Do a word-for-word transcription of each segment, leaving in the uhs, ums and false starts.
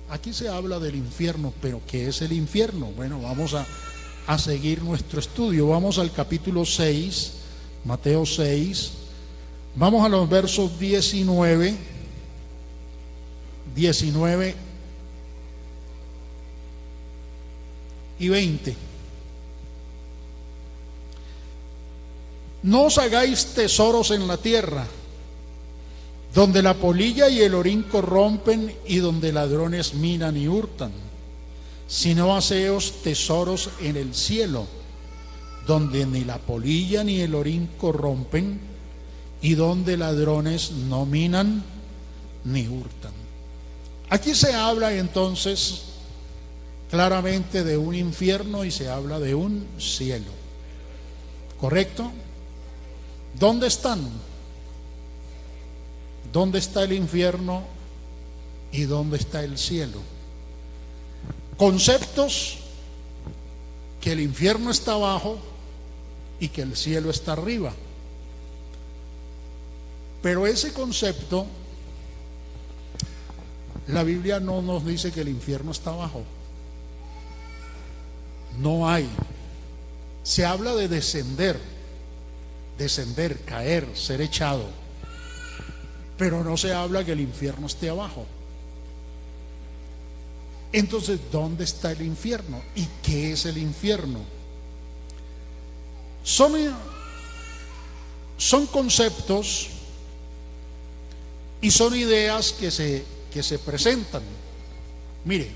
aquí se habla del infierno, pero ¿qué es el infierno? Bueno, vamos a, a seguir nuestro estudio. Vamos al capítulo seis, Mateo seis, vamos a los versos diecinueve, diecinueve y veinte. No os hagáis tesoros en la tierra, donde la polilla y el orín corrompen y donde ladrones minan y hurtan, sino haceos tesoros en el cielo, donde ni la polilla ni el orín corrompen y donde ladrones no minan ni hurtan. Aquí se habla entonces claramente de un infierno y se habla de un cielo, ¿correcto? ¿Dónde están? ¿Dónde está el infierno y dónde está el cielo? Conceptos que el infierno está abajo y que el cielo está arriba. Pero ese concepto, la Biblia no nos dice que el infierno está abajo. No hay. Se habla de descender, descender, caer, ser echado. Pero no se habla que el infierno esté abajo. Entonces, ¿dónde está el infierno? ¿Y qué es el infierno? Son, son conceptos y son ideas que se, que se presentan. Mire,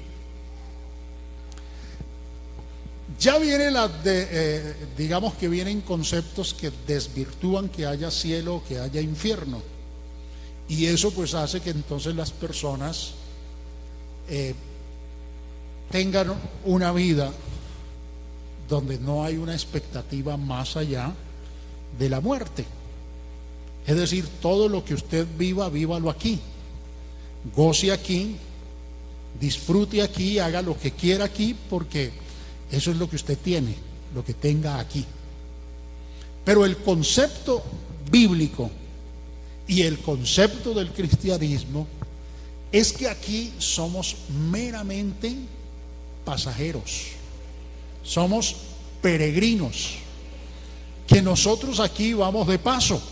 ya viene la de, eh, digamos que vienen conceptos que desvirtúan que haya cielo o que haya infierno. Y eso pues hace que entonces las personas eh, tengan una vida donde no hay una expectativa más allá de la muerte. Es decir, todo lo que usted viva, vívalo aquí, goce aquí, disfrute aquí, haga lo que quiera aquí, porque eso es lo que usted tiene, lo que tenga aquí. Pero el concepto bíblico y el concepto del cristianismo es que aquí somos meramente pasajeros, somos peregrinos, que nosotros aquí vamos de paso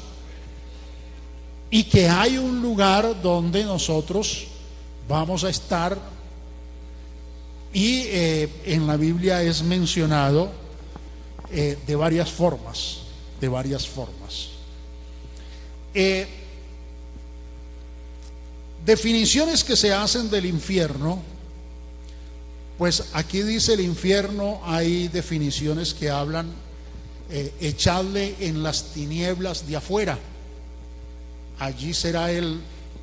y que hay un lugar donde nosotros vamos a estar. Y eh, en la Biblia es mencionado eh, de varias formas, de varias formas. Eh, definiciones que se hacen del infierno, pues aquí dice el infierno, hay definiciones que hablan, eh, echadle en las tinieblas de afuera, allí será el,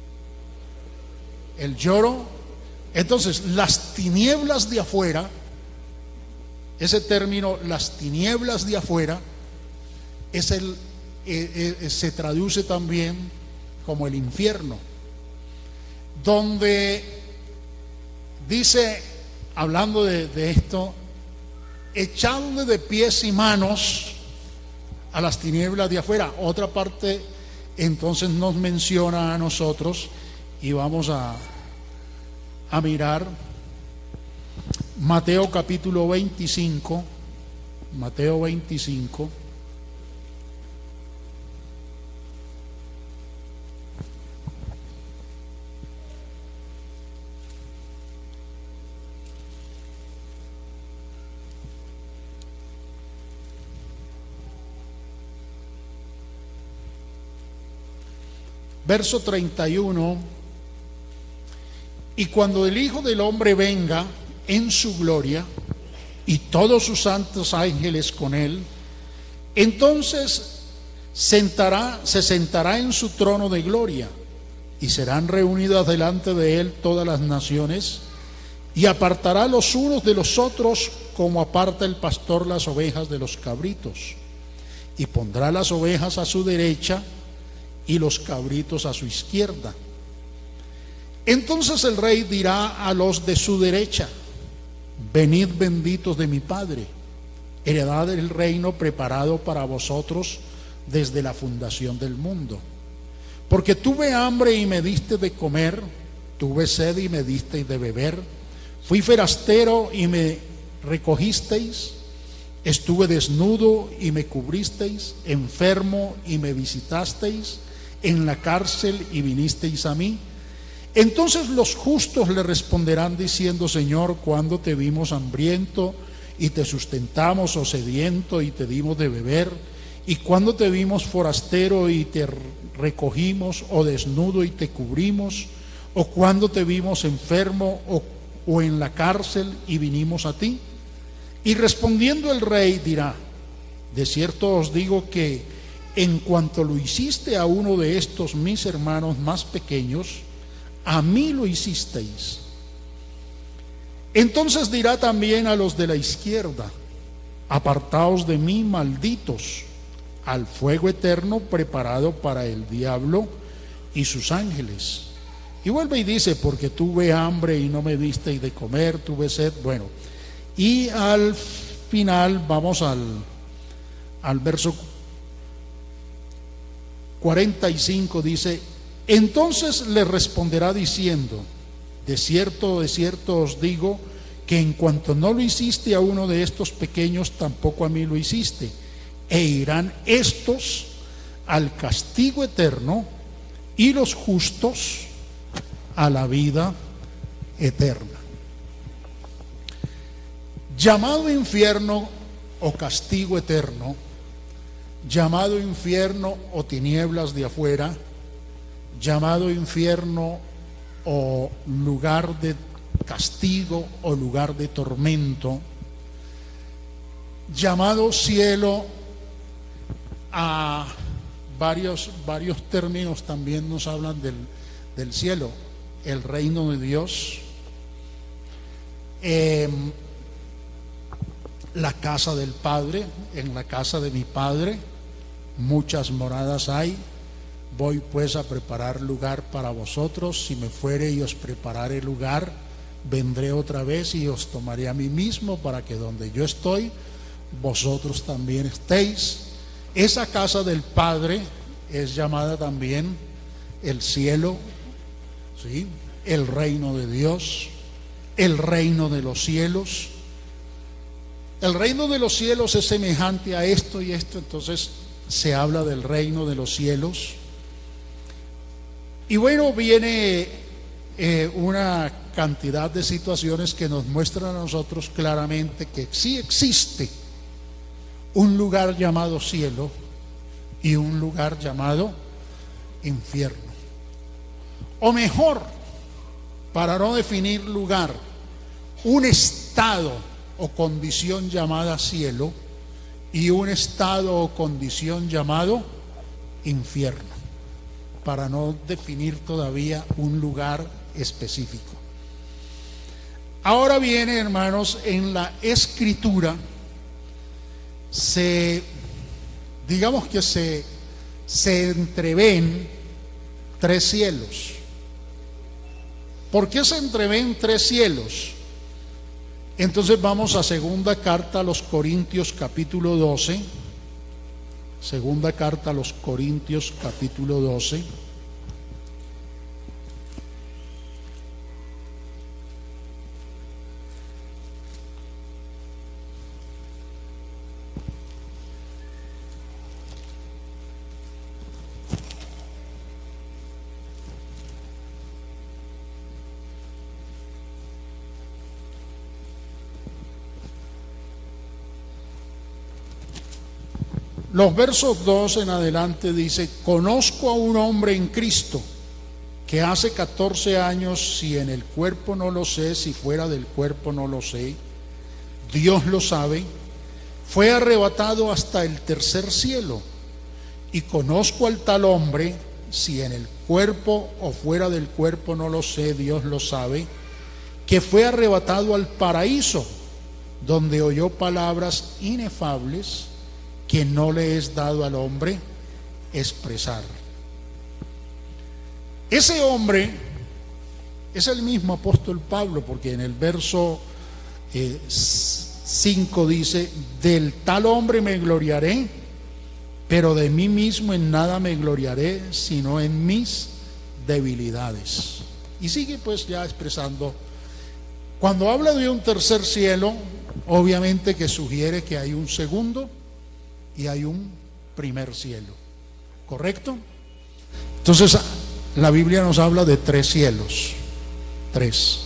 el lloro. Entonces, las tinieblas de afuera, ese término, las tinieblas de afuera, es el, eh, eh, se traduce también como el infierno, donde dice, hablando de, de esto, echadle de pies y manos a las tinieblas de afuera. Otra parte entonces nos menciona a nosotros, y vamos a a mirar Mateo capítulo veinticinco, Mateo veinticinco, verso treinta y uno. Y cuando el Hijo del Hombre venga en su gloria y todos sus santos ángeles con él, entonces sentará, se sentará en su trono de gloria, y serán reunidas delante de él todas las naciones, y apartará los unos de los otros como aparta el pastor las ovejas de los cabritos, y pondrá las ovejas a su derecha y los cabritos a su izquierda. Entonces el rey dirá a los de su derecha: venid benditos de mi Padre, heredad del reino preparado para vosotros desde la fundación del mundo. Porque tuve hambre y me diste de comer, Tuve sed y me disteis de beber. Fui forastero y me recogisteis. Estuve desnudo y me cubristeis, enfermo y me visitasteis, en la cárcel y vinisteis a mí. Entonces los justos le responderán diciendo: Señor, ¿cuándo te vimos hambriento y te sustentamos, o sediento y te dimos de beber? ¿Y cuándo te vimos forastero y te recogimos, o desnudo y te cubrimos? ¿O cuándo te vimos enfermo o, o en la cárcel y vinimos a ti? Y respondiendo el rey dirá: de cierto os digo que en cuanto lo hiciste a uno de estos mis hermanos más pequeños, a mí lo hicisteis. Entonces dirá también a los de la izquierda: apartaos de mí, malditos, al fuego eterno preparado para el diablo y sus ángeles. Y vuelve y dice: porque tuve hambre y no me disteis de comer, tuve sed. Bueno, y al final vamos al, al verso cuarenta y cinco, dice: entonces le responderá diciendo: de cierto, de cierto os digo, que en cuanto no lo hiciste a uno de estos pequeños, tampoco a mí lo hiciste. E irán estos al castigo eterno, y los justos a la vida eterna. Llamado infierno o castigo eterno, llamado infierno o tinieblas de afuera, llamado infierno o lugar de castigo o lugar de tormento, llamado cielo, a varios, varios términos también nos hablan del, del cielo: el reino de Dios, eh, la casa del Padre. En la casa de mi Padre muchas moradas hay. Voy pues a preparar lugar para vosotros. Si me fuere y os preparare lugar, vendré otra vez y os tomaré a mí mismo, para que donde yo estoy, vosotros también estéis. Esa casa del Padre es llamada también el cielo, ¿sí? El reino de Dios, el reino de los cielos. El reino de los cielos es semejante a esto y esto. Entonces se habla del reino de los cielos. Y bueno, viene eh, una cantidad de situaciones que nos muestran a nosotros claramente que sí existe un lugar llamado cielo y un lugar llamado infierno. O mejor, para no definir lugar, un estado o condición llamada cielo y un estado o condición llamado infierno, para no definir todavía un lugar específico. Ahora viene, hermanos, en la Escritura se, digamos que se, se entreven tres cielos. ¿Por qué se entreven tres cielos? Entonces vamos a segunda carta a los Corintios capítulo doce. Segunda carta a los Corintios capítulo doce. Los versos dos en adelante dice: conozco a un hombre en Cristo que hace catorce años, si en el cuerpo no lo sé, si fuera del cuerpo no lo sé, Dios lo sabe, fue arrebatado hasta el tercer cielo. Y conozco al tal hombre, si en el cuerpo o fuera del cuerpo no lo sé, Dios lo sabe, que fue arrebatado al paraíso, donde oyó palabras inefables que no le es dado al hombre expresar. Ese hombre es el mismo apóstol Pablo, porque en el verso eh, cinco dice: del tal hombre me gloriaré, pero de mí mismo en nada me gloriaré, sino en mis debilidades. Y sigue pues ya expresando. Cuando habla de un tercer cielo, obviamente que sugiere que hay un segundo y hay un primer cielo, ¿correcto? Entonces la Biblia nos habla de tres cielos, tres.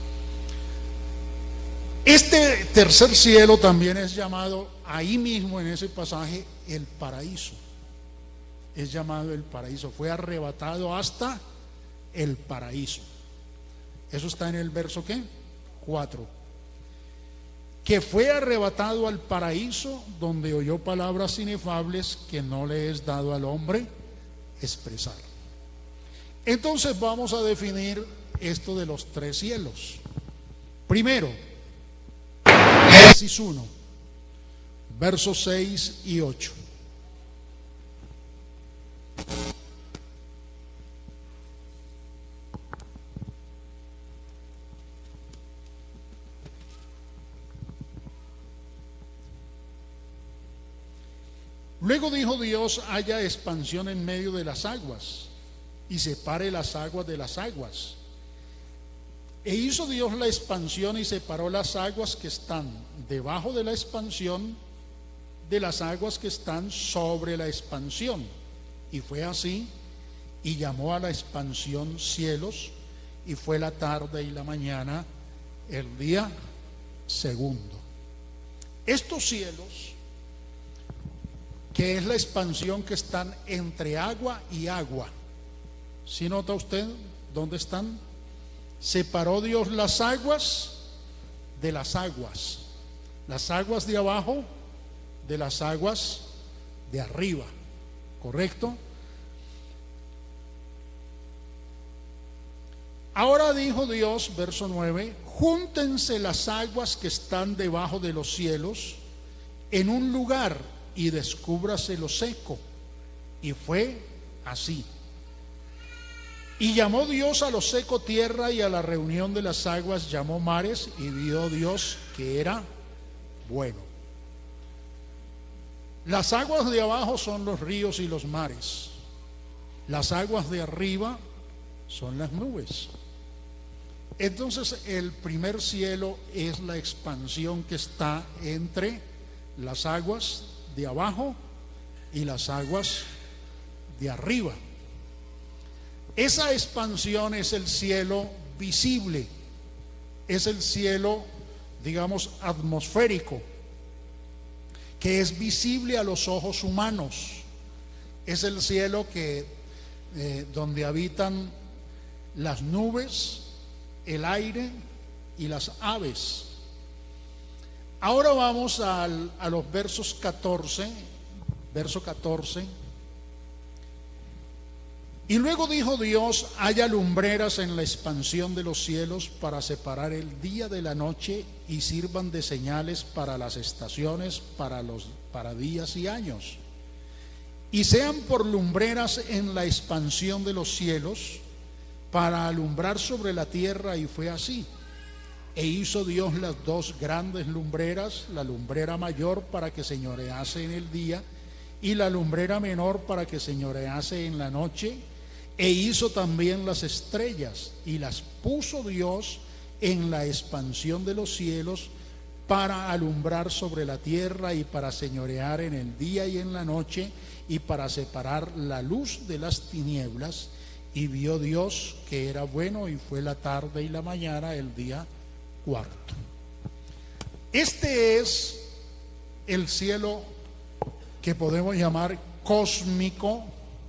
Este tercer cielo también es llamado ahí mismo en ese pasaje el paraíso. Es llamado el paraíso. Fue arrebatado hasta el paraíso. Eso está en el verso ¿qué? cuatro. Que fue arrebatado al paraíso, donde oyó palabras inefables que no le es dado al hombre expresar. Entonces vamos a definir esto de los tres cielos. Primero, Génesis uno, versos seis y ocho. Luego dijo Dios: haya expansión en medio de las aguas, y separe las aguas de las aguas. E hizo Dios la expansión y separó las aguas que están debajo de la expansión de las aguas que están sobre la expansión. Y fue así, y llamó a la expansión cielos, y fue la tarde y la mañana el día segundo. Estos cielos, que es la expansión que están entre agua y agua. ¿Sí nota usted dónde están? Separó Dios las aguas de las aguas, las aguas de abajo de las aguas de arriba, ¿correcto? Ahora dijo Dios, verso nueve: júntense las aguas que están debajo de los cielos en un lugar, y descúbrase lo seco. Y fue así. Y llamó Dios a lo seco tierra, y a la reunión de las aguas llamó mares, y vio Dios que era bueno. Las aguas de abajo son los ríos y los mares. Las aguas de arriba son las nubes. Entonces el primer cielo es la expansión que está entre las aguas de abajo y las aguas de arriba. Esa expansión es el cielo visible, es el cielo, digamos, atmosférico, que es visible a los ojos humanos. Es el cielo que eh, donde habitan las nubes, el aire y las aves. Ahora vamos al, a los versos catorce, verso catorce. Y luego dijo Dios: haya lumbreras en la expansión de los cielos para separar el día de la noche, y sirvan de señales para las estaciones, para los para días y años. Y sean por lumbreras en la expansión de los cielos para alumbrar sobre la tierra. Y fue así. E hizo Dios las dos grandes lumbreras, la lumbrera mayor para que señorease en el día, y la lumbrera menor para que señorease en la noche. E hizo también las estrellas, y las puso Dios en la expansión de los cielos para alumbrar sobre la tierra, y para señorear en el día y en la noche, y para separar la luz de las tinieblas. Y vio Dios que era bueno, y fue la tarde y la mañana el día cuarto. Este es el cielo que podemos llamar cósmico,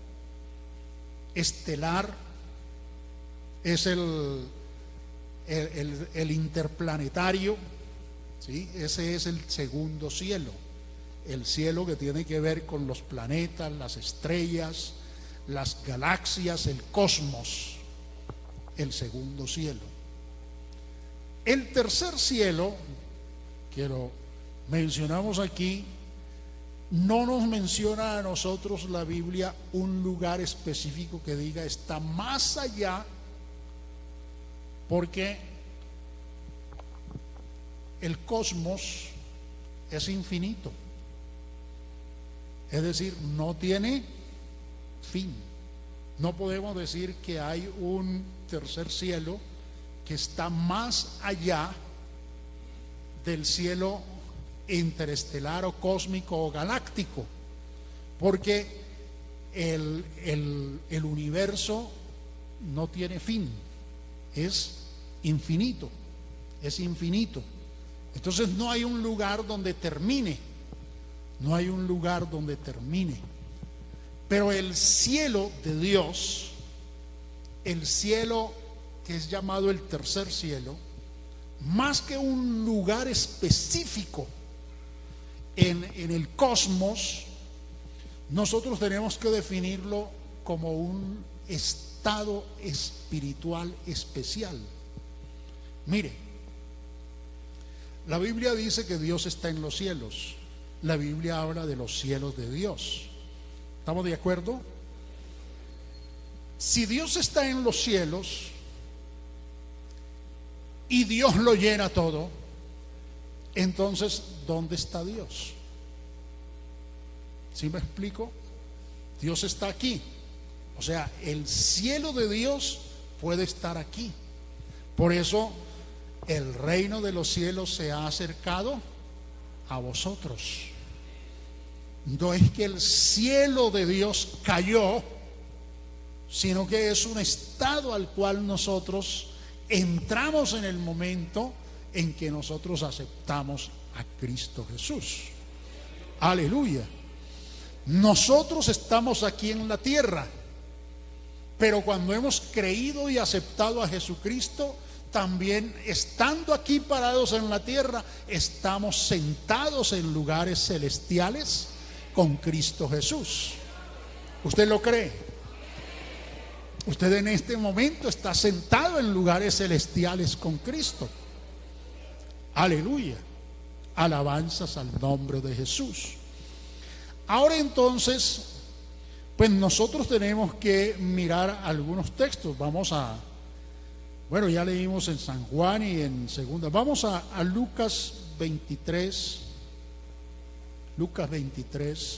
estelar. Es el, el, el, el interplanetario, ¿sí? Ese es el segundo cielo, el cielo que tiene que ver con los planetas, las estrellas, las galaxias, el cosmos, el segundo cielo. El tercer cielo, que lo mencionamos aquí, no nos menciona a nosotros la Biblia un lugar específico que diga está más allá, porque el cosmos es infinito, es decir, no tiene fin, No podemos decir que hay un tercer cielo que está más allá del cielo interestelar o cósmico o galáctico, porque el, el, el universo no tiene fin, es infinito, es infinito. Entonces no hay un lugar donde termine, no hay un lugar donde termine. Pero el cielo de Dios, el cielo que es llamado el tercer cielo, más que un lugar específico en, en el cosmos, nosotros tenemos que definirlo como un estado espiritual especial. Mire, la Biblia dice que Dios está en los cielos. La Biblia habla de los cielos de Dios. ¿Estamos de acuerdo? Si Dios está en los cielos y Dios lo llena todo, entonces ¿dónde está Dios? ¿Sí me explico? Dios está aquí. O sea, el cielo de Dios puede estar aquí. Por eso el reino de los cielos se ha acercado a vosotros. No es que el cielo de Dios cayó, sino que es un estado al cual nosotros entramos en el momento en que nosotros aceptamos a Cristo Jesús. Aleluya. Nosotros estamos aquí en la tierra, pero cuando hemos creído y aceptado a Jesucristo, también estando aquí parados en la tierra, estamos sentados en lugares celestiales con Cristo Jesús. ¿Usted lo cree? Usted en este momento está sentado en lugares celestiales con Cristo. Aleluya. Alabanzas al nombre de Jesús. Ahora entonces, pues nosotros tenemos que mirar algunos textos. Vamos a, bueno, ya leímos en San Juan y en segunda. Vamos a, a Lucas veintitrés. Lucas veintitrés.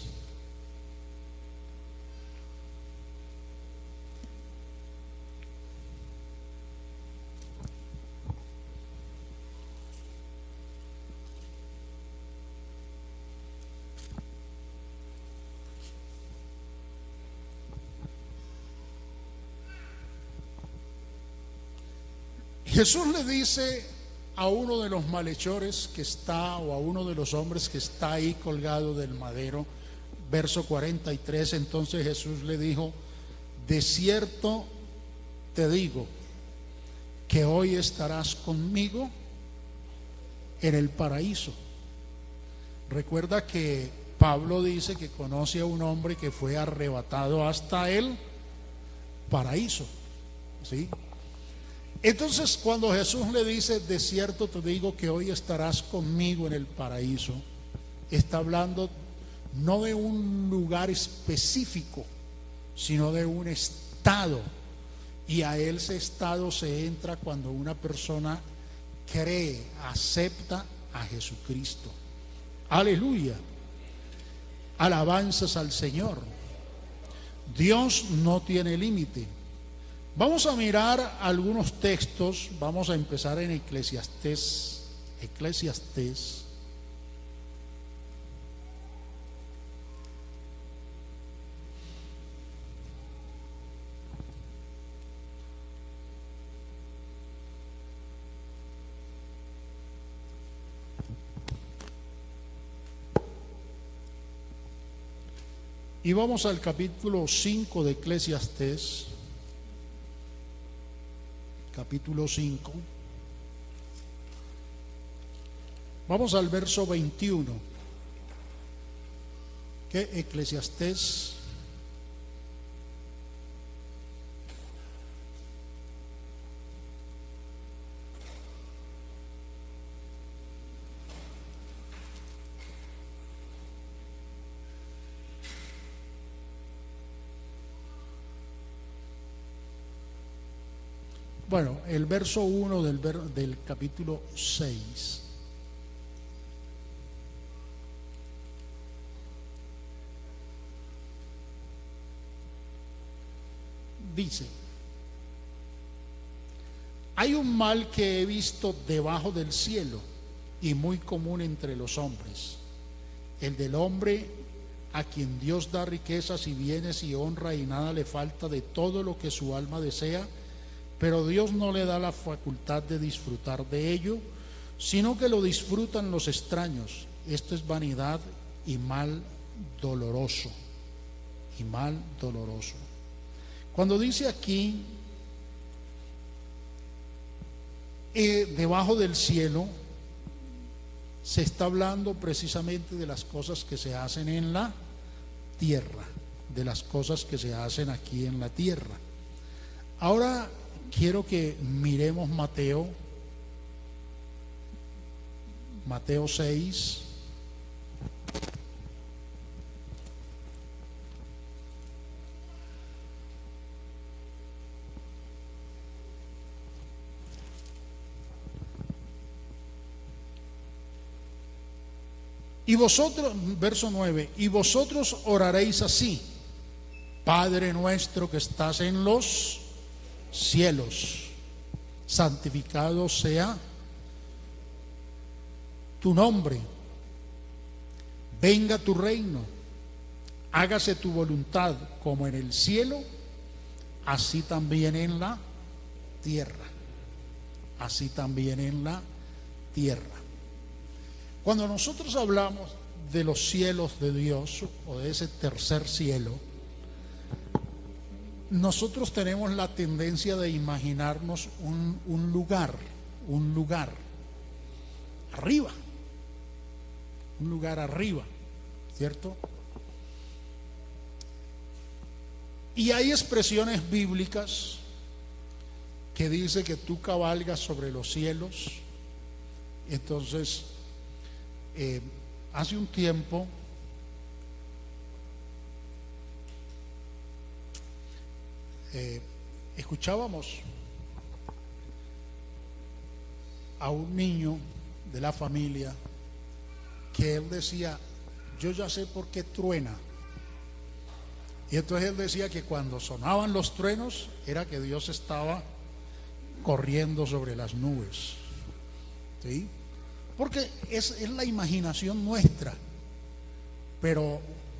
Jesús le dice a uno de los malhechores que está, o a uno de los hombres que está ahí colgado del madero, verso cuarenta y tres, entonces Jesús le dijo: de cierto te digo que hoy estarás conmigo en el paraíso. Recuerda que Pablo dice que conoce a un hombre que fue arrebatado hasta el paraíso, ¿sí? Entonces, cuando Jesús le dice, de cierto te digo que hoy estarás conmigo en el paraíso, está hablando no de un lugar específico, sino de un estado. Y a ese estado se entra cuando una persona cree, acepta a Jesucristo. Aleluya. Alabanzas al Señor. Dios no tiene límite. Vamos a mirar algunos textos. Vamos a empezar en Eclesiastés. Eclesiastés. Y vamos al capítulo cinco de Eclesiastés. Capítulo cinco. Vamos al verso veintiuno. Que Eclesiastés Bueno, el verso uno del, ver, del capítulo seis. dice: hay un mal que he visto debajo del cielo y muy común entre los hombres, el del hombre a quien Dios da riquezas y bienes y honra y nada le falta de todo lo que su alma desea, pero Dios no le da la facultad de disfrutar de ello, sino que lo disfrutan los extraños. Esto es vanidad y mal doloroso, y mal doloroso. Cuando dice aquí eh, debajo del cielo, se está hablando precisamente de las cosas que se hacen en la tierra, de las cosas que se hacen aquí en la tierra. Ahora quiero que miremos Mateo, Mateo seis. Y vosotros, verso nueve, y vosotros oraréis así: Padre nuestro que estás en los cielos, santificado sea tu nombre, venga tu reino, hágase tu voluntad como en el cielo, así también en la tierra, así también en la tierra. Cuando nosotros hablamos de los cielos de Dios o de ese tercer cielo, nosotros tenemos la tendencia de imaginarnos un, un lugar, un lugar arriba, un lugar arriba, ¿cierto? Y hay expresiones bíblicas que dice que tú cabalgas sobre los cielos. Entonces, eh, hace un tiempo eh, escuchábamos a un niño de la familia que él decía: yo ya sé por qué truena. Y entonces él decía que cuando sonaban los truenos era que Dios estaba corriendo sobre las nubes, ¿sí? Porque es, es la imaginación nuestra, pero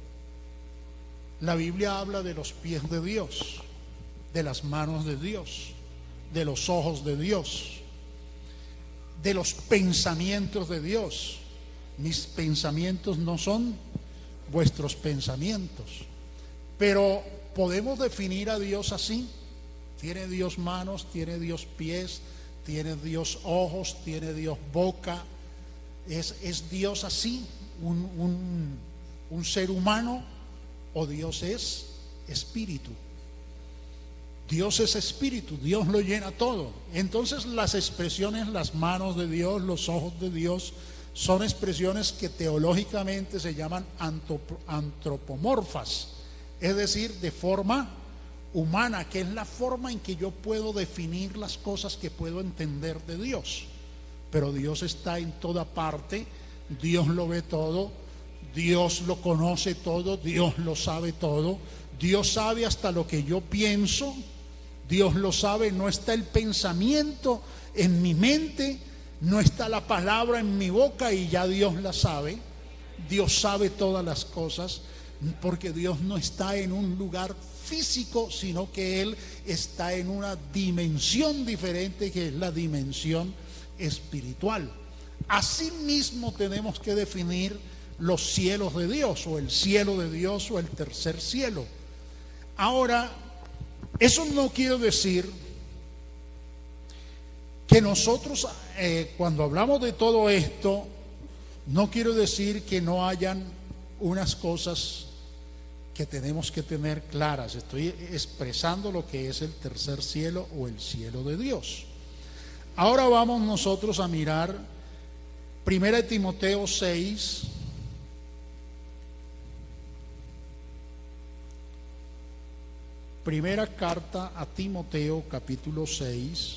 la Biblia habla de los pies de Dios, de las manos de Dios, de los ojos de Dios, de los pensamientos de Dios. Mis pensamientos no son vuestros pensamientos, pero podemos definir a Dios así. Tiene Dios manos, tiene Dios pies, tiene Dios ojos, tiene Dios boca. ¿Es, es Dios así, un, un, un ser humano, o Dios es espíritu? Dios es espíritu, Dios lo llena todo. Entonces las expresiones, las manos de Dios, los ojos de Dios, son expresiones que teológicamente se llaman antropomorfas, es decir, de forma humana, que es la forma en que yo puedo definir las cosas que puedo entender de Dios. Pero Dios está en toda parte, Dios lo ve todo, Dios lo conoce todo, Dios lo sabe todo, Dios sabe hasta lo que yo pienso, Dios lo sabe. No está el pensamiento en mi mente, no está la palabra en mi boca y ya Dios la sabe. Dios sabe todas las cosas, porque Dios no está en un lugar físico, sino que Él está en una dimensión diferente, que es la dimensión espiritual. Asimismo tenemos que definir los cielos de Dios, o el cielo de Dios, o el tercer cielo. Ahora, eso no quiere decir que nosotros eh, cuando hablamos de todo esto, no quiero decir que no hayan unas cosas que tenemos que tener claras. Estoy expresando lo que es el tercer cielo o el cielo de Dios. Ahora vamos nosotros a mirar Primera de Timoteo seis. Primera carta a Timoteo, capítulo seis.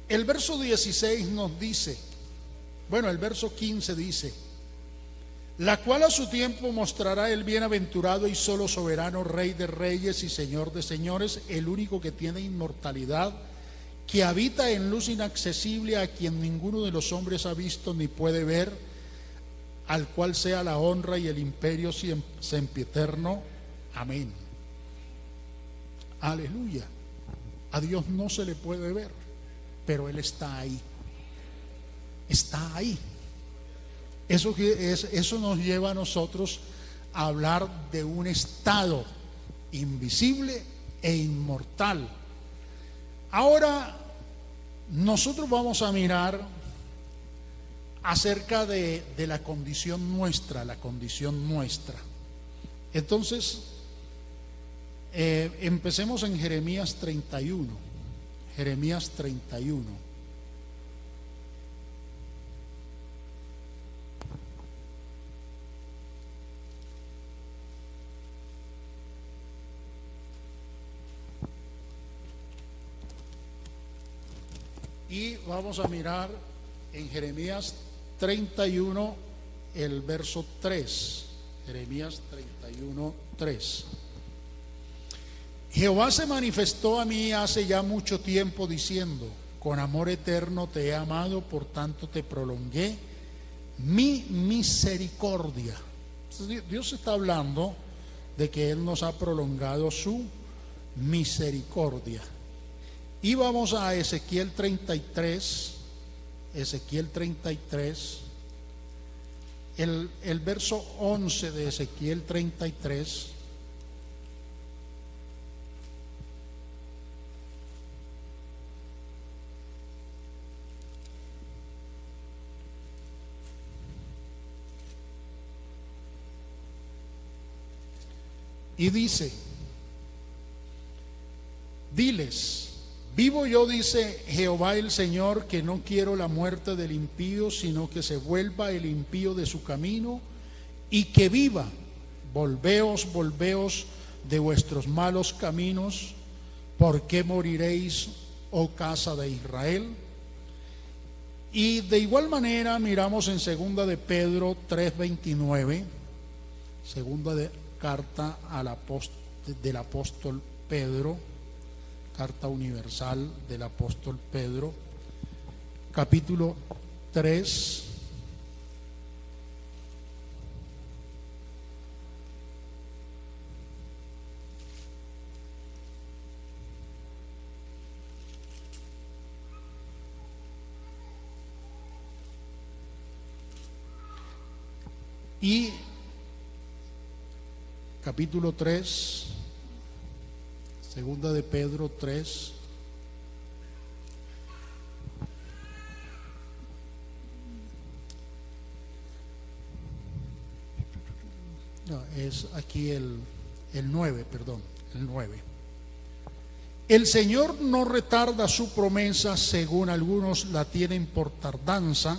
El verso dieciséis nos dice, bueno, el verso quince dice: la cual a su tiempo mostrará el bienaventurado y solo soberano, Rey de reyes y Señor de señores, el único que tiene inmortalidad, que habita en luz inaccesible, a quien ninguno de los hombres ha visto ni puede ver, al cual sea la honra y el imperio sempiterno. Amén. Aleluya. A Dios no se le puede ver, pero Él está ahí. Está ahí. Eso, es, eso nos lleva a nosotros a hablar de un estado invisible e inmortal. Ahora nosotros vamos a mirar acerca de, de la condición nuestra, la condición nuestra. Entonces, eh, empecemos en Jeremías treinta y uno. Jeremías treinta y uno. Y vamos a mirar en Jeremías treinta y uno, el verso tres. Jeremías treinta y uno, tres. Jehová se manifestó a mí hace ya mucho tiempo diciendo: con amor eterno te he amado, por tanto te prolongué mi misericordia. Entonces, Dios está hablando de que Él nos ha prolongado su misericordia. Y vamos a Ezequiel treinta y tres, Ezequiel treinta y tres, el, el verso once de Ezequiel treinta y tres. Y dice: diles, vivo yo, dice Jehová el Señor, que no quiero la muerte del impío, sino que se vuelva el impío de su camino y que viva. Volveos, volveos de vuestros malos caminos. ¿Por qué moriréis, oh casa de Israel? Y de igual manera miramos en segunda de Pedro tres veintinueve, segunda de carta al apóstol, del apóstol Pedro, carta universal del apóstol Pedro, capítulo tres, y capítulo tres, segunda de Pedro tres, no, es aquí el, el nueve, perdón, el nueve. El Señor no retarda su promesa, según algunos la tienen por tardanza.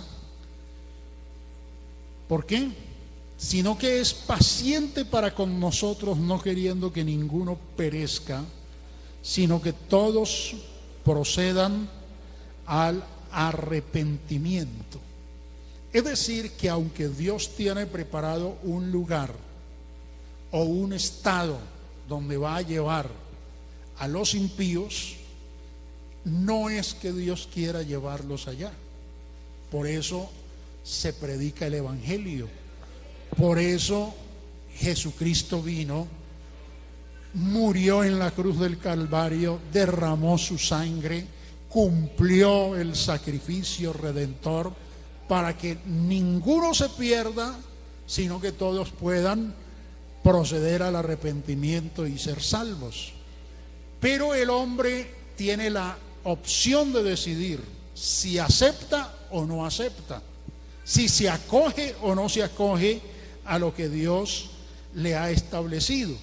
¿Por qué? Sino que es paciente para con nosotros, no queriendo que ninguno perezca, sino que todos procedan al arrepentimiento. Es decir, que aunque Dios tiene preparado un lugar o un estado donde va a llevar a los impíos, no es que Dios quiera llevarlos allá. Por eso se predica el Evangelio. Por eso Jesucristo vino, murió en la cruz del Calvario, derramó su sangre, cumplió el sacrificio redentor para que ninguno se pierda, sino que todos puedan proceder al arrepentimiento y ser salvos. Pero el hombre tiene la opción de decidir si acepta o no acepta, si se acoge o no se acoge a lo que Dios le ha establecido.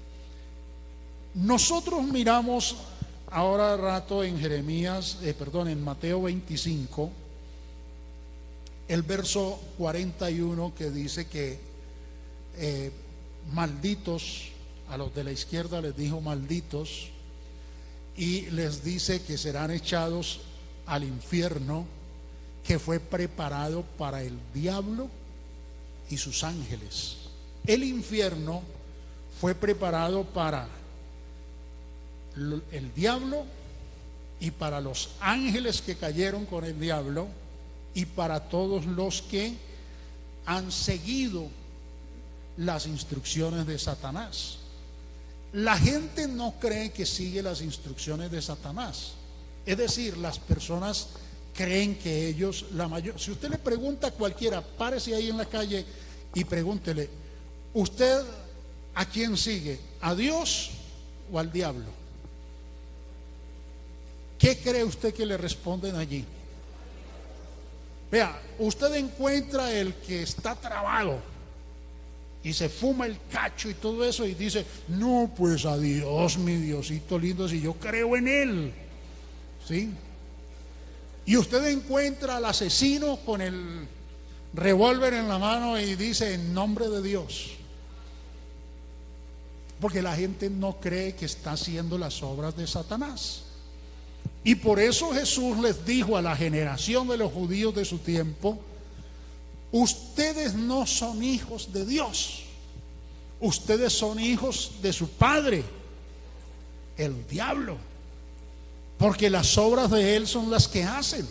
Nosotros miramos ahora rato en Jeremías, eh, perdón, en Mateo veinticinco, el verso cuarenta y uno, que dice que eh, malditos, a los de la izquierda les dijo malditos, y les dice que serán echados al infierno que fue preparado para el diablo y sus ángeles. El infierno fue preparado para el diablo y para los ángeles que cayeron con el diablo y para todos los que han seguido las instrucciones de Satanás. La gente no cree que sigue las instrucciones de Satanás. Es decir, las personas creen que ellos, la mayor, si usted le pregunta a cualquiera, párese ahí en la calle y pregúntele, ¿usted a quién sigue? ¿A Dios o al diablo? ¿Qué cree usted que le responden allí? Vea, usted encuentra el que está trabado y se fuma el cacho y todo eso y dice, no, pues a Dios, mi Diosito lindo, si yo creo en Él, ¿sí? Y usted encuentra al asesino con el revólver en la mano y dice, en nombre de Dios. Porque la gente no cree que está haciendo las obras de Satanás. Y por eso Jesús les dijo a la generación de los judíos de su tiempo, ustedes no son hijos de Dios, ustedes son hijos de su padre, el diablo, porque las obras de él son las que hacen.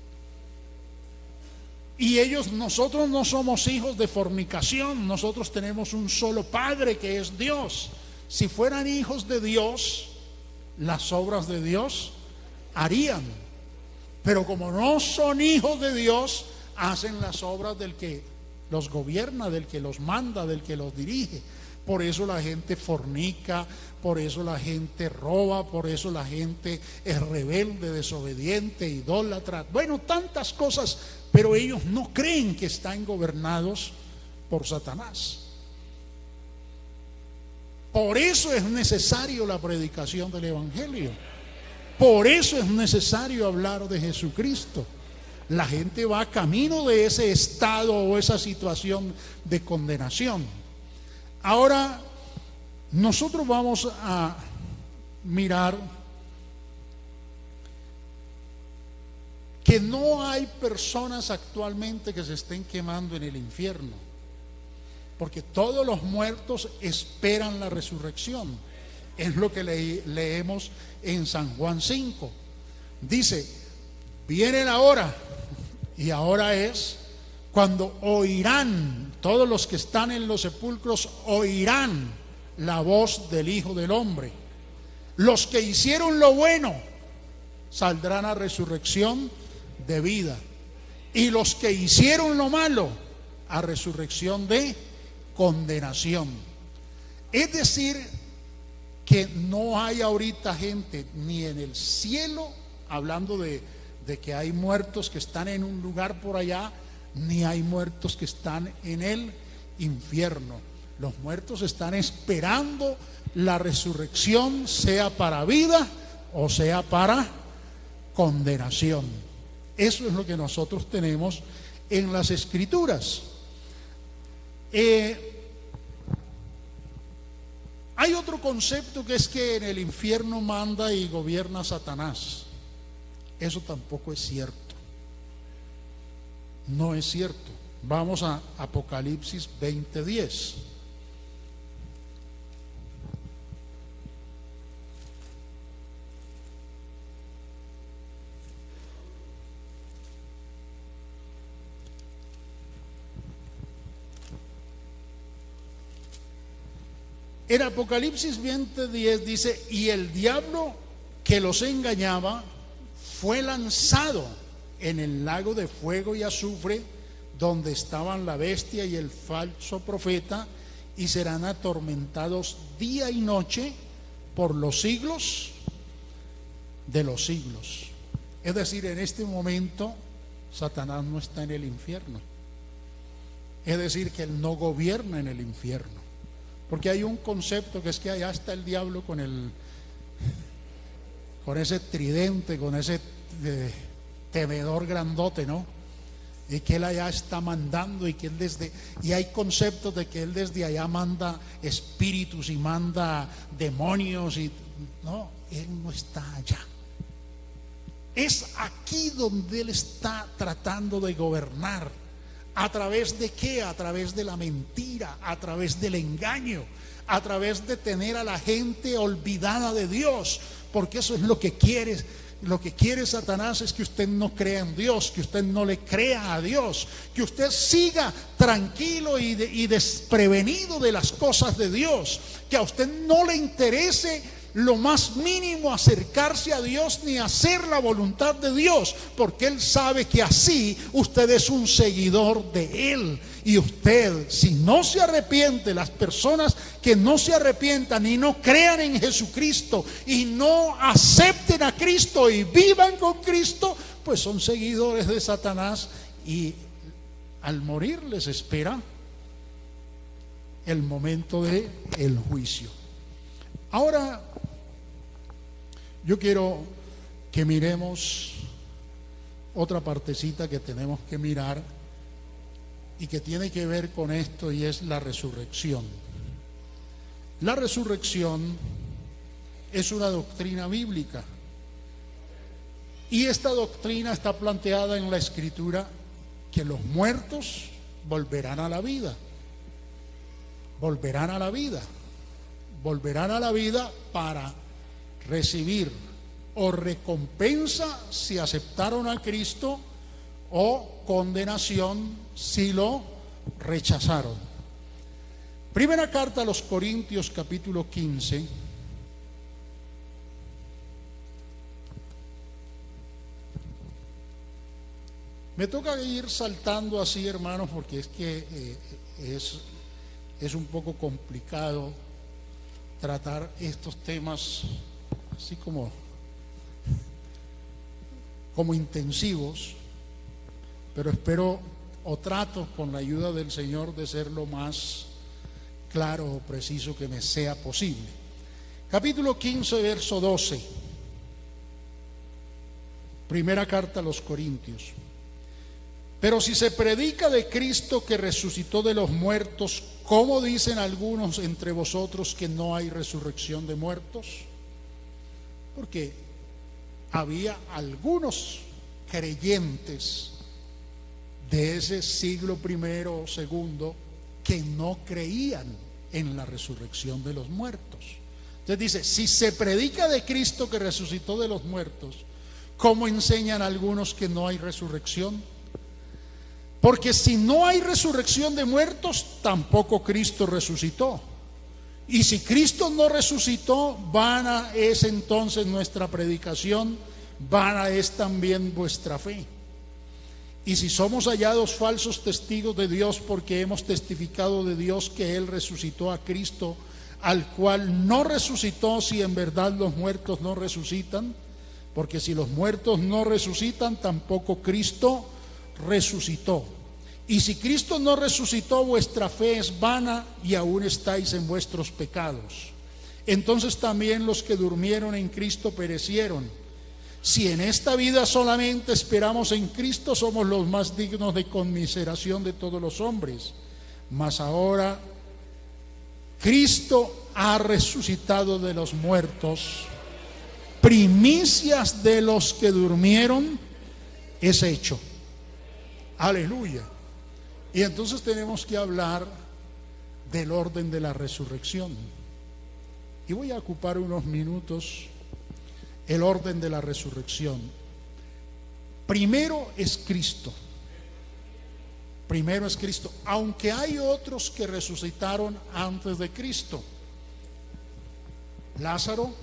Y ellos, nosotros no somos hijos de fornicación, nosotros tenemos un solo Padre que es Dios. Si fueran hijos de Dios, las obras de Dios harían, pero como no son hijos de Dios, hacen las obras del que los gobierna, del que los manda, del que los dirige. Por eso la gente fornica, por eso la gente roba, por eso la gente es rebelde, desobediente, idólatra, bueno, tantas cosas, pero ellos no creen que están gobernados por Satanás. Por eso es necesario la predicación del Evangelio. Por eso es necesario hablar de Jesucristo. La gente va camino de ese estado o esa situación de condenación. Ahora, nosotros vamos a mirar que no hay personas actualmente que se estén quemando en el infierno, porque todos los muertos esperan la resurrección. Es lo que le, leemos en San Juan cinco. Dice, viene la hora, y ahora es cuando oirán, todos los que están en los sepulcros oirán la voz del Hijo del Hombre. Los que hicieron lo bueno saldrán a resurrección de vida, y los que hicieron lo malo a resurrección de condenación. Es decir, que no hay ahorita gente ni en el cielo, hablando de, de que hay muertos que están en un lugar por allá, ni hay muertos que están en el infierno. Los muertos están esperando la resurrección, sea para vida o sea para condenación. Eso es lo que nosotros tenemos en las Escrituras. Eh, Hay otro concepto, que es que en el infierno manda y gobierna Satanás. Eso tampoco es cierto. No es cierto. Vamos a Apocalipsis veinte diez. En Apocalipsis veinte diez dice, y el diablo que los engañaba fue lanzado en el lago de fuego y azufre, donde estaban la bestia y el falso profeta, y serán atormentados día y noche por los siglos de los siglos. Es decir, en este momento Satanás no está en el infierno. Es decir, que él no gobierna en el infierno. Porque hay un concepto que es que allá está el diablo con el con ese tridente, con ese eh, temedor grandote, ¿no? Y que él allá está mandando, y que él desde y hay conceptos de que él desde allá manda espíritus y manda demonios, y no, él no está allá. Es aquí donde él está tratando de gobernar. ¿A través de qué? A través de la mentira, a través del engaño, a través de tener a la gente olvidada de Dios, porque eso es lo que quiere. Lo que quiere Satanás es que usted no crea en Dios, que usted no le crea a Dios, que usted siga tranquilo y, de, y desprevenido de las cosas de Dios, que a usted no le interese lo más mínimo acercarse a Dios ni hacer la voluntad de Dios, porque Él sabe que así usted es un seguidor de Él. Y usted, si no se arrepiente, las personas que no se arrepientan y no crean en Jesucristo y no acepten a Cristo y vivan con Cristo, pues son seguidores de Satanás, y al morir les espera el momento de el juicio. Ahora yo quiero que miremos otra partecita que tenemos que mirar y que tiene que ver con esto, y es la resurrección. La resurrección es una doctrina bíblica, y esta doctrina está planteada en la Escritura, que los muertos volverán a la vida, volverán a la vida, volverán a la vida para recibir o recompensa si aceptaron a Cristo, o condenación si lo rechazaron. Primera carta a los Corintios, capítulo quince. Me toca ir saltando así, hermanos, porque es que eh, es, es un poco complicado tratar estos temas así como, como intensivos, pero espero o trato con la ayuda del Señor de ser lo más claro o preciso que me sea posible. Capítulo quince, verso doce. Primera carta a los Corintios. Pero si se predica de Cristo que resucitó de los muertos, ¿cómo dicen algunos entre vosotros que no hay resurrección de muertos? Porque había algunos creyentes de ese siglo primero o segundo que no creían en la resurrección de los muertos. Entonces dice, si se predica de Cristo que resucitó de los muertos, ¿cómo enseñan algunos que no hay resurrección? Porque si no hay resurrección de muertos, tampoco Cristo resucitó. Y si Cristo no resucitó, vana es entonces nuestra predicación, vana es también vuestra fe. Y si somos hallados falsos testigos de Dios, porque hemos testificado de Dios que Él resucitó a Cristo, al cual no resucitó, si en verdad los muertos no resucitan, porque si los muertos no resucitan, tampoco Cristo resucitó. Y si Cristo no resucitó, vuestra fe es vana y aún estáis en vuestros pecados. Entonces también los que durmieron en Cristo perecieron. Si en esta vida solamente esperamos en Cristo, somos los más dignos de conmiseración de todos los hombres. Mas ahora Cristo ha resucitado de los muertos, primicias de los que durmieron es hecho. Aleluya. Y entonces tenemos que hablar del orden de la resurrección. Y voy a ocupar unos minutos el orden de la resurrección. Primero es Cristo. Primero es Cristo, aunque hay otros que resucitaron antes de Cristo. Lázaro,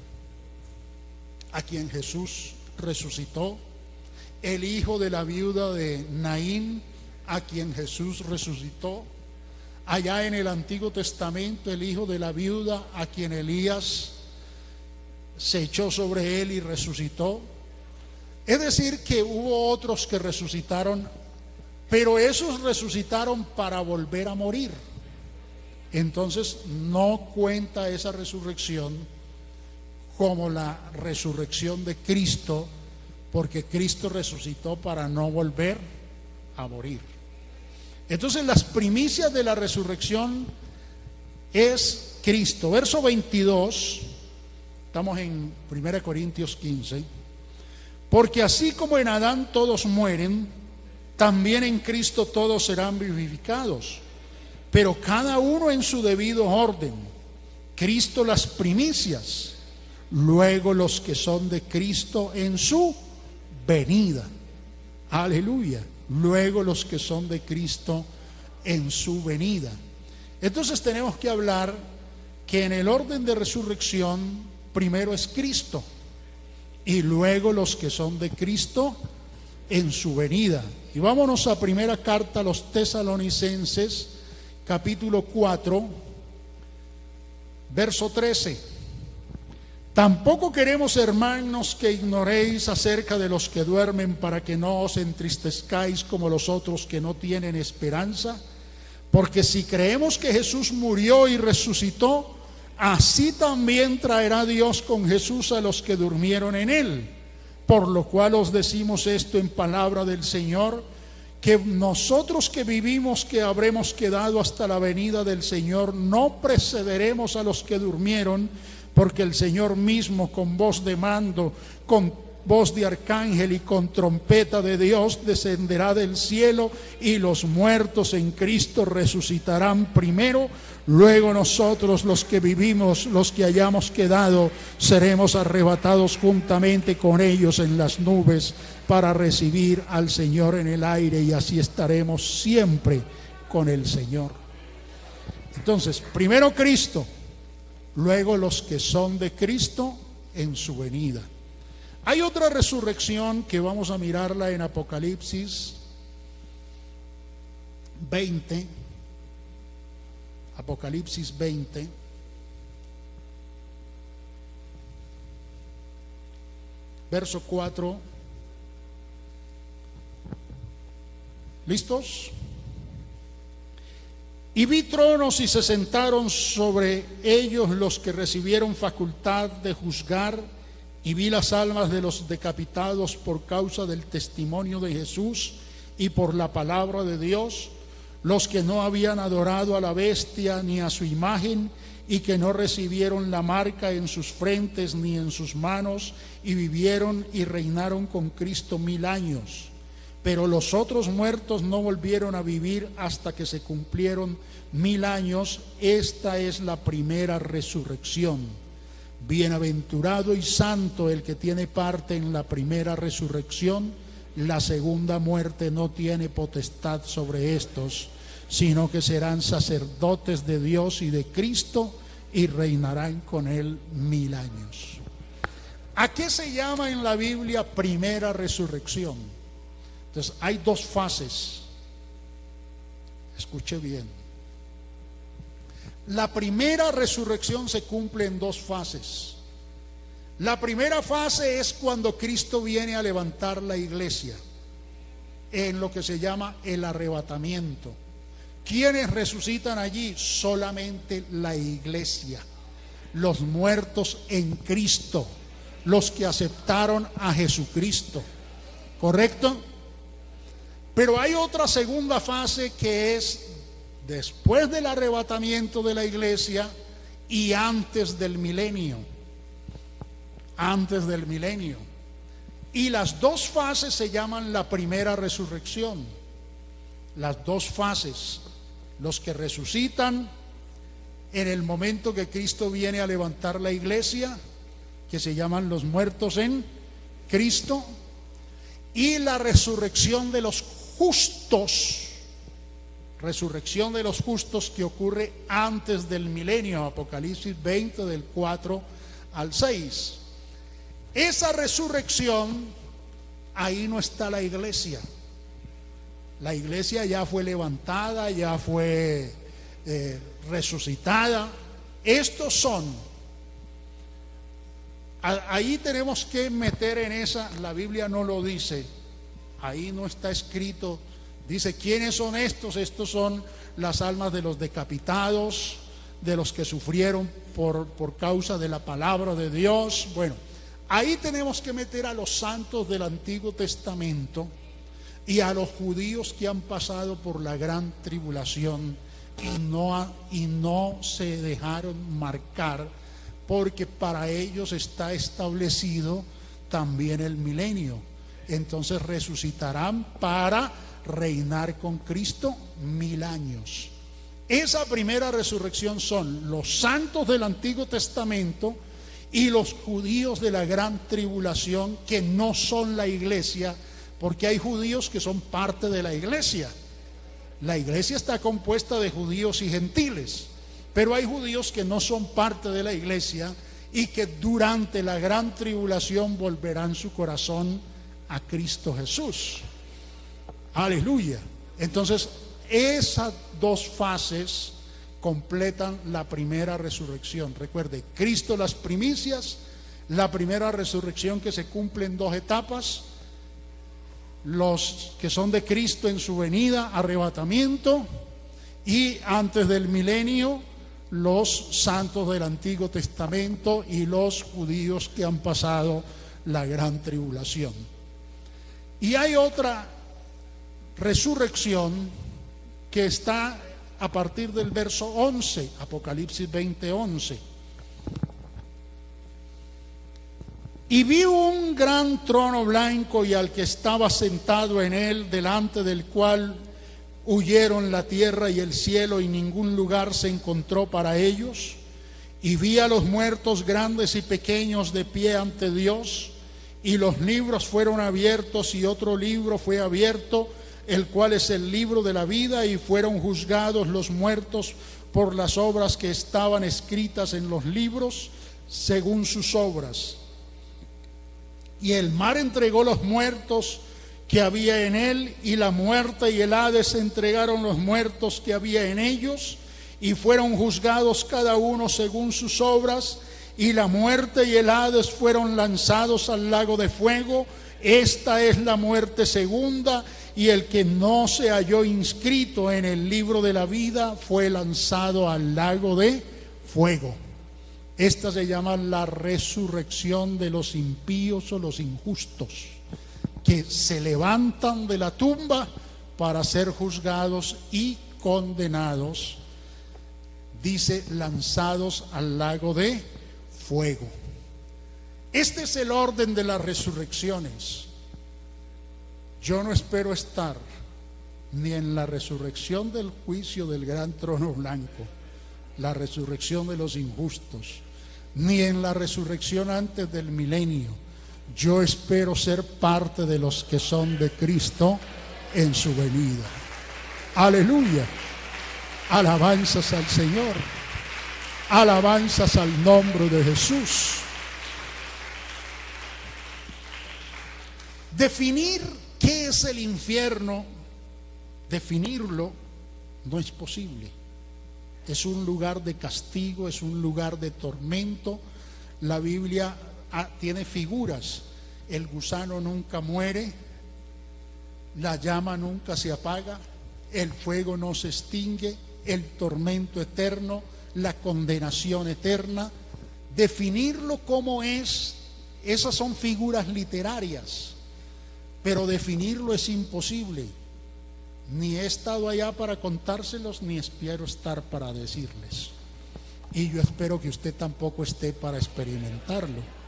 a quien Jesús resucitó, el hijo de la viuda de Naín, a quien Jesús resucitó, allá en el Antiguo Testamento, el hijo de la viuda a quien Elías se echó sobre él y resucitó. Es decir, que hubo otros que resucitaron, pero esos resucitaron para volver a morir. Entonces no cuenta esa resurrección como la resurrección de Cristo, porque Cristo resucitó para no volver a morir. Entonces las primicias de la resurrección es Cristo. Verso veintidós, estamos en primera Corintios quince. Porque así como en Adán todos mueren, también en Cristo todos serán vivificados, pero cada uno en su debido orden. Cristo las primicias, luego los que son de Cristo en su venida. Aleluya. Luego los que son de Cristo en su venida. Entonces tenemos que hablar que en el orden de resurrección primero es Cristo y luego los que son de Cristo en su venida. Y vámonos a primera carta a los Tesalonicenses, capítulo cuatro, verso trece. Tampoco queremos, hermanos, que ignoréis acerca de los que duermen, para que no os entristezcáis como los otros que no tienen esperanza. Porque si creemos que Jesús murió y resucitó, así también traerá Dios con Jesús a los que durmieron en él. Por lo cual os decimos esto en palabra del Señor, que nosotros que vivimos, que habremos quedado hasta la venida del Señor, no precederemos a los que durmieron, porque el Señor mismo, con voz de mando, con voz de arcángel y con trompeta de Dios, descenderá del cielo, y los muertos en Cristo resucitarán primero. Luego nosotros, los que vivimos, los que hayamos quedado, seremos arrebatados juntamente con ellos en las nubes para recibir al Señor en el aire, y así estaremos siempre con el Señor. Entonces, primero Cristo, luego los que son de Cristo en su venida. Hay otra resurrección que vamos a mirarla en Apocalipsis veinte. Apocalipsis veinte. Verso cuatro. ¿Listos? Y vi tronos y se sentaron sobre ellos los que recibieron facultad de juzgar, y vi las almas de los decapitados por causa del testimonio de Jesús y por la palabra de Dios, los que no habían adorado a la bestia ni a su imagen, y que no recibieron la marca en sus frentes ni en sus manos, y vivieron y reinaron con Cristo mil años. Pero los otros muertos no volvieron a vivir hasta que se cumplieron mil años. Esta es la primera resurrección. Bienaventurado y santo el que tiene parte en la primera resurrección. La segunda muerte no tiene potestad sobre estos, sino que serán sacerdotes de Dios y de Cristo, y reinarán con él mil años. ¿A qué se llama en la Biblia primera resurrección? Entonces hay dos fases. Escuche bien. La primera resurrección se cumple en dos fases. La primera fase es cuando Cristo viene a levantar la iglesia, en lo que se llama el arrebatamiento. ¿Quiénes resucitan allí? Solamente la iglesia, los muertos en Cristo, los que aceptaron a Jesucristo. ¿Correcto? Pero hay otra segunda fase que es después del arrebatamiento de la iglesia y antes del milenio. Antes del milenio. Y las dos fases se llaman la primera resurrección. Las dos fases. Los que resucitan en el momento que Cristo viene a levantar la iglesia, que se llaman los muertos en Cristo, y la resurrección de los justos. Resurrección de los justos que ocurre antes del milenio. Apocalipsis veinte del cuatro al seis. Esa resurrección, ahí no está la iglesia. La iglesia ya fue levantada, ya fue eh, resucitada. Estos son, ahí tenemos que meter en esa, la Biblia no lo dice, ahí no está escrito. Dice, ¿quiénes son estos? Estos son las almas de los decapitados, de los que sufrieron por, por causa de la palabra de Dios. Bueno, ahí tenemos que meter a los santos del Antiguo Testamento y a los judíos que han pasado por la gran tribulación y no, y no se dejaron marcar, porque para ellos está establecido también el milenio. Entonces resucitarán para reinar con Cristo mil años. Esa primera resurrección son los santos del Antiguo Testamento y los judíos de la gran tribulación, que no son la iglesia, porque hay judíos que son parte de la iglesia. La iglesia está compuesta de judíos y gentiles, pero hay judíos que no son parte de la iglesia y que durante la gran tribulación volverán su corazón a Cristo Jesús. Aleluya. Entonces, esas dos fases completan la primera resurrección. Recuerde, Cristo las primicias, la primera resurrección que se cumple en dos etapas: los que son de Cristo en su venida, arrebatamiento, y antes del milenio, los santos del Antiguo Testamento y los judíos que han pasado la gran tribulación. Y hay otra resurrección que está a partir del verso once, Apocalipsis veinte, once. Y vi un gran trono blanco y al que estaba sentado en él, delante del cual huyeron la tierra y el cielo, y ningún lugar se encontró para ellos. Y vi a los muertos grandes y pequeños de pie ante Dios, y los libros fueron abiertos, y otro libro fue abierto, el cual es el libro de la vida, y fueron juzgados los muertos por las obras que estaban escritas en los libros, según sus obras. Y el mar entregó los muertos que había en él, y la muerte y el Hades entregaron los muertos que había en ellos, y fueron juzgados cada uno según sus obras, y la muerte y el Hades fueron lanzados al lago de fuego. Esta es la muerte segunda, y el que no se halló inscrito en el libro de la vida fue lanzado al lago de fuego. Esta se llama la resurrección de los impíos o los injustos, que se levantan de la tumba para ser juzgados y condenados. Dice, lanzados al lago de fuego. Este es el orden de las resurrecciones. Yo no espero estar ni en la resurrección del juicio del gran trono blanco, la resurrección de los injustos, ni en la resurrección antes del milenio. Yo espero ser parte de los que son de Cristo en su venida. Aleluya. Alabanzas al Señor. Alabanzas al nombre de Jesús. Definir qué es el infierno, definirlo no es posible. Es un lugar de castigo, es un lugar de tormento. La Biblia ah, tiene figuras. El gusano nunca muere, la llama nunca se apaga, el fuego no se extingue, el tormento eterno, la condenación eterna. Definirlo como es, esas son figuras literarias, pero definirlo es imposible. Ni he estado allá para contárselos, ni espero estar para decirles. Y yo espero que usted tampoco esté para experimentarlo.